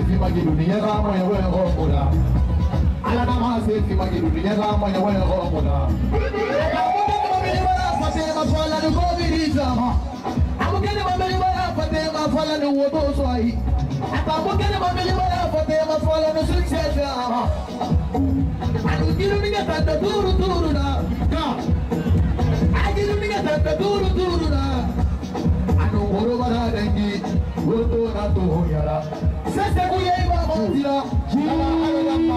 fi magidunia kama ya wewe ngomona. Ala na mase fi magidunia kama ya wewe ngomona. Fatema fala no covidizama. Amukene mameli wala Fatema fala no woboso ai. Amukene mameli wala Fatema fala no successa. Agiru minga tanda turu na. Agiru minga tanda turu na. Anu moro bara dengi woto na to yara. Sasa kuyeba mondira. Jina alama.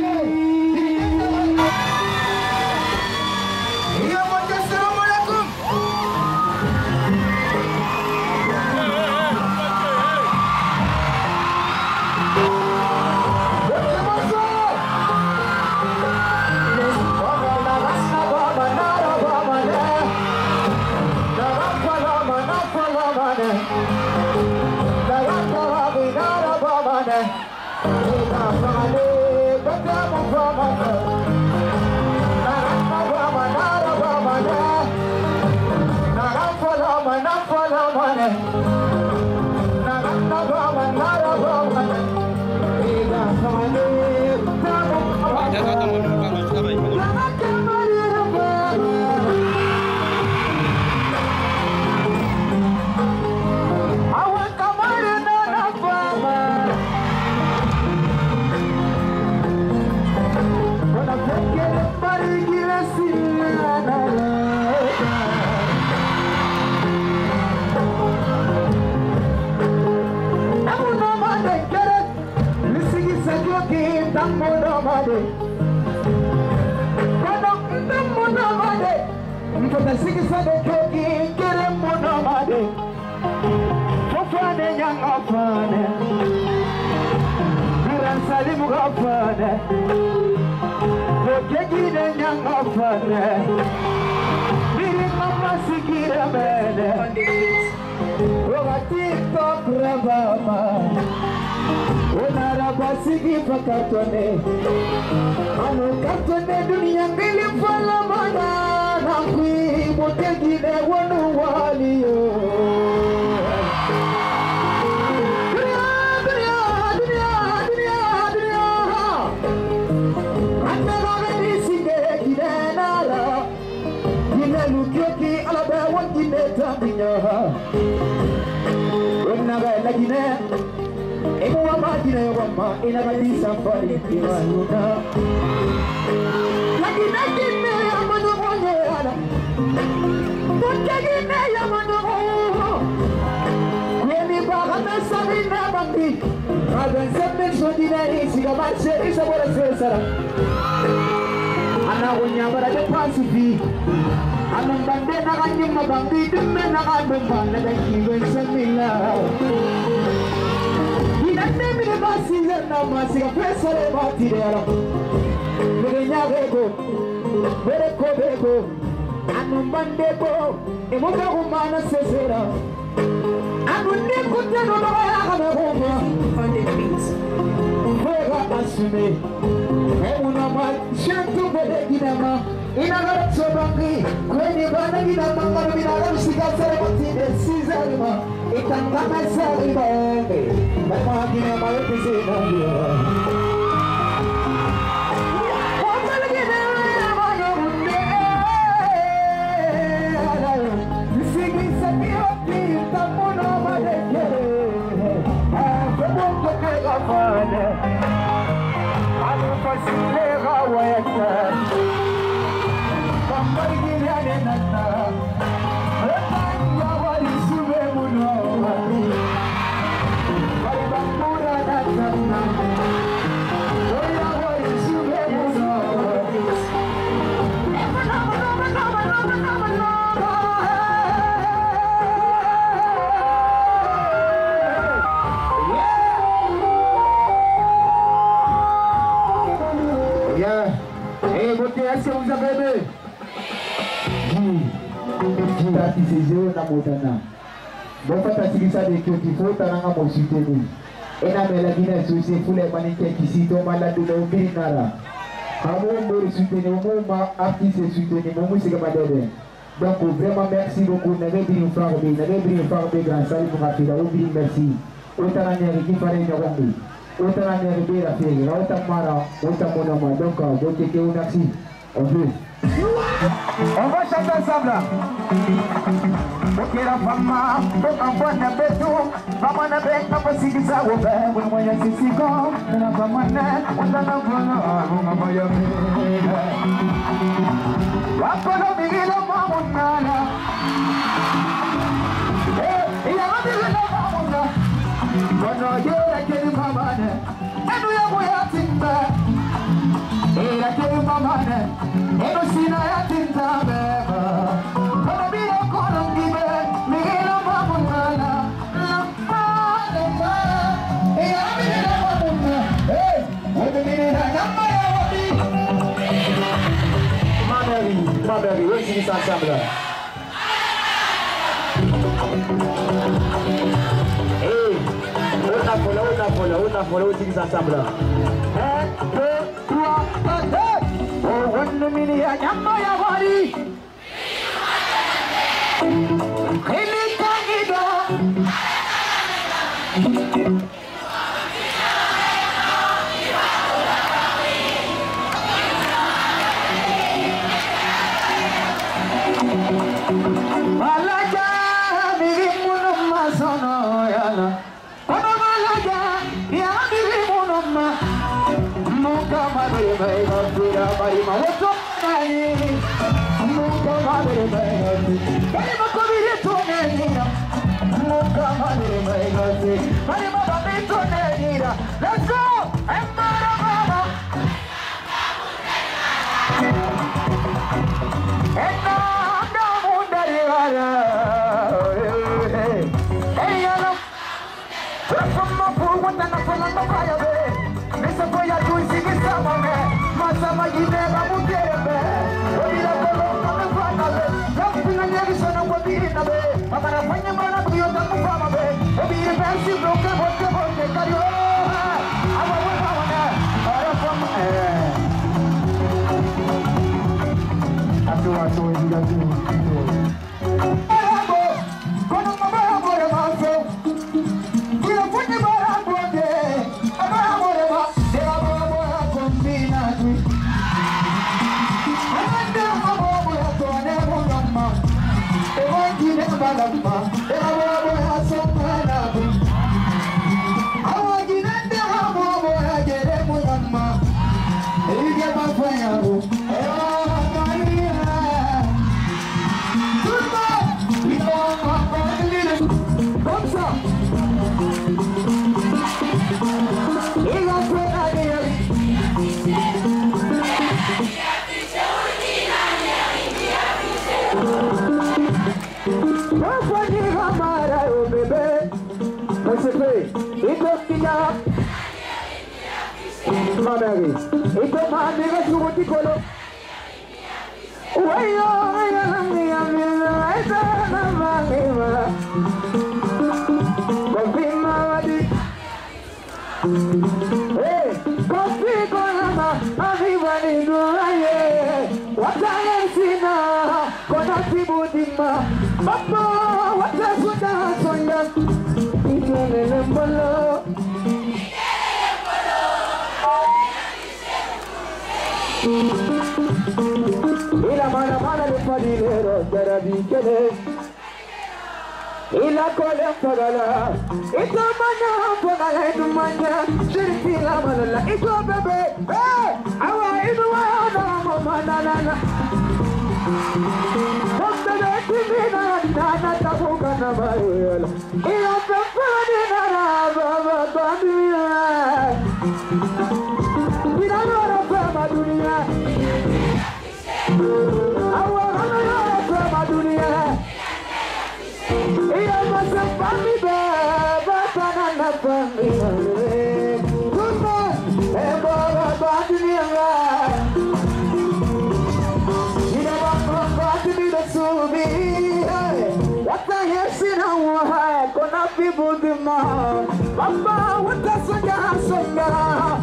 Donc vraiment merci beaucoup. N'avez pas une farbe, n'avez pas une farbe grand salut pour Afrika. Merci. Autant en Amérique, il fallait une ronde. autant la vérité la fille, autant mara, autant mon amour. Donc, vous checkez un axi. On veut. On va chanter ensemble là. Ok la femme, donc en bonne béton, maman n'a pas possible ça au père, oui moi y'a six ans, la femme n'a, on a la bonne, on va y aller. La bonne amie la maman n'a, il y a un peu de la maman n'a, bonne y'a la quelle maman n'a, et nous y'a moyen timba, et la quelle maman n'a, et nous si la timba même. Maberi, we sing this ensemble. Hey, on a follow, we sing this ensemble. 1, 2, 3, 4, oh, 1 minute, yamma ya wari. Hele kangido. Let's go! Il a collé un pagala, et ton mania, pagala, et ton mania, je le file la manala, et ton bébé, awa, et nous, mon manana. Comme bébé, tu viens, nana, ta boca, na maiola, et on peut faire des nana, baba, babia. Il a l'air de faire ma dunia. Awa, ma dunia. Papa, what does a gas on that?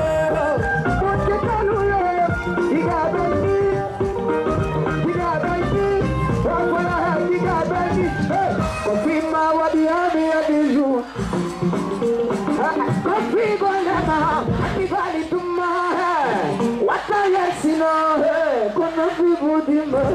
You got Kofi Gondama, Akibali Tuma, Wata Yasino, Konofi Budima.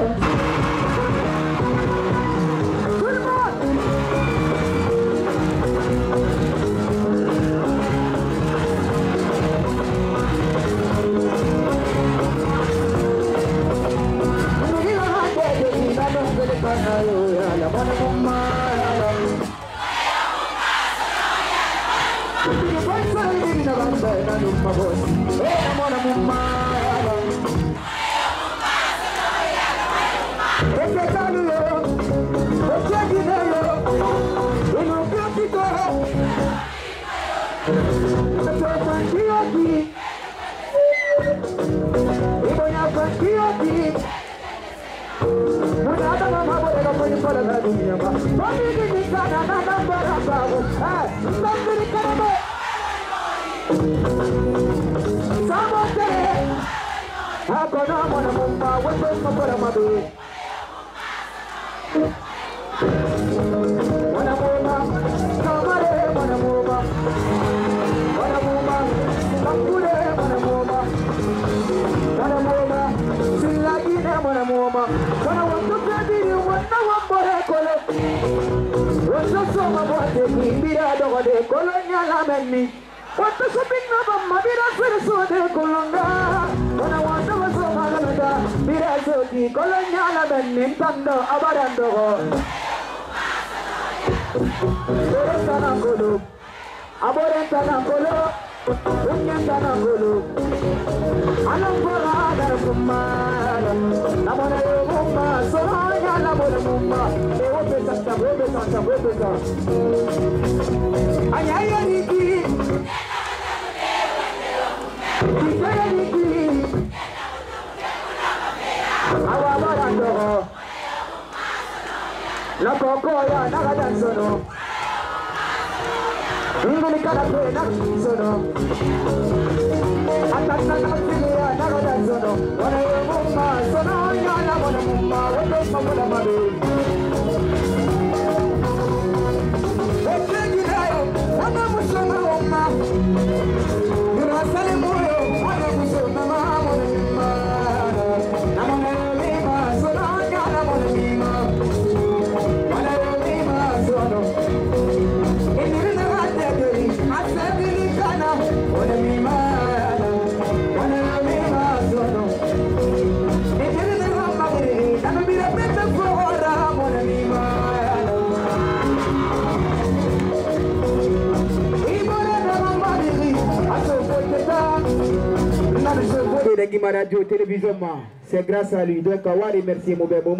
Radio télévision, c'est grâce à lui. Donc, on va remercier mon père.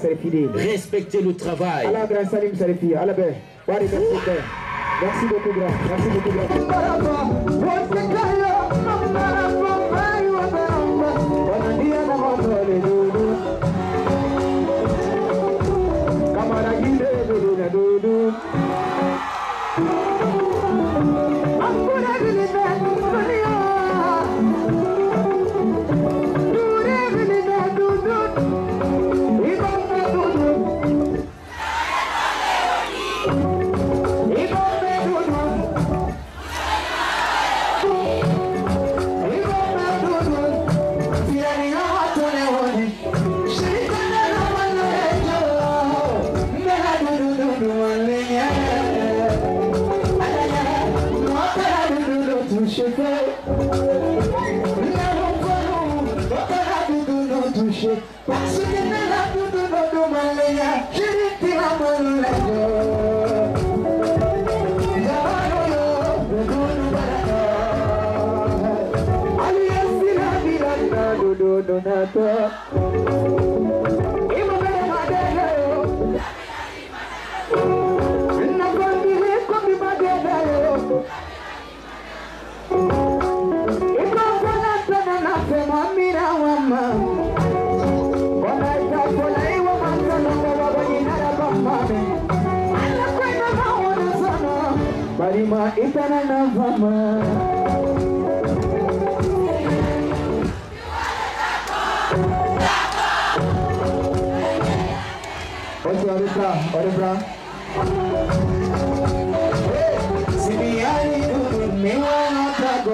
Respectez le travail. Allah grand salim Sarifi. Allah ben. Merci beaucoup grand. Merci beaucoup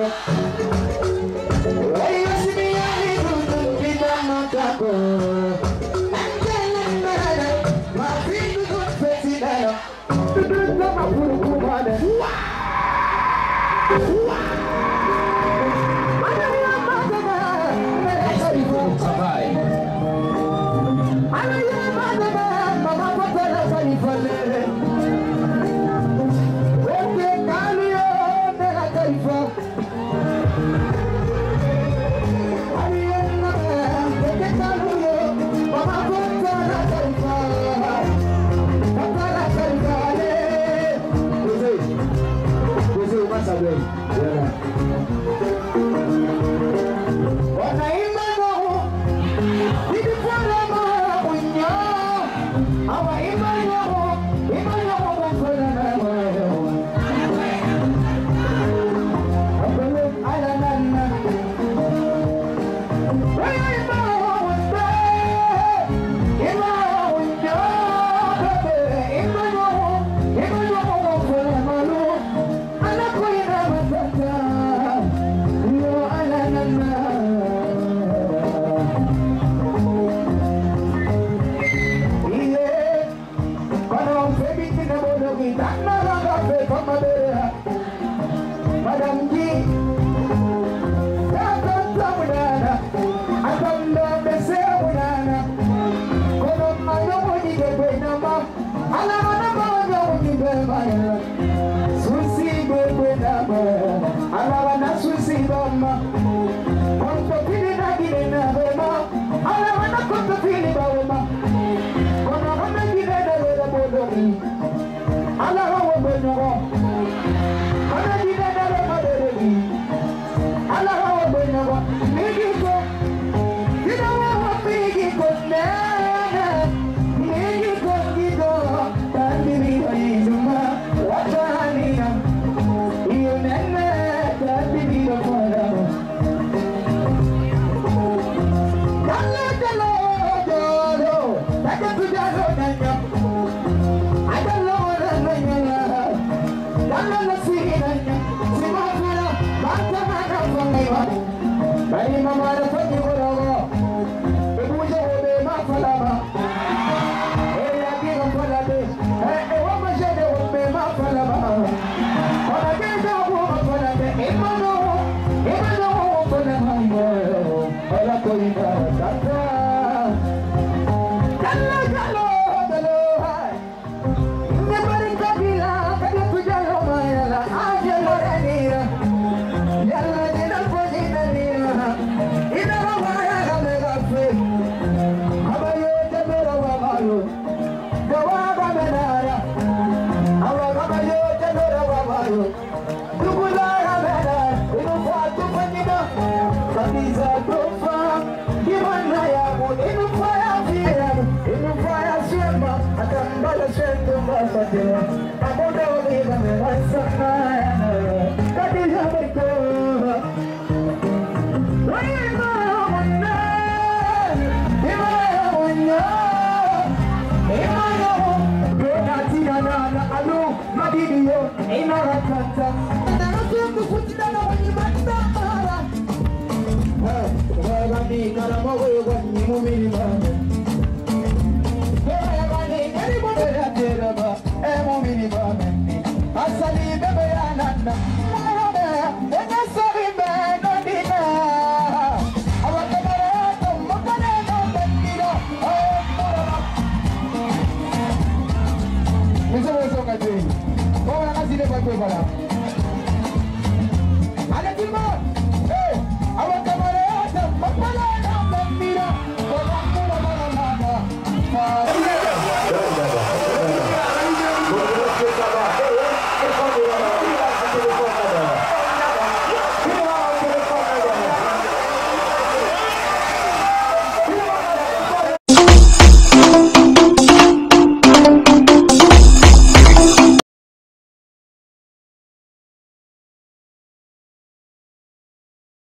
Karama wewe ni mumini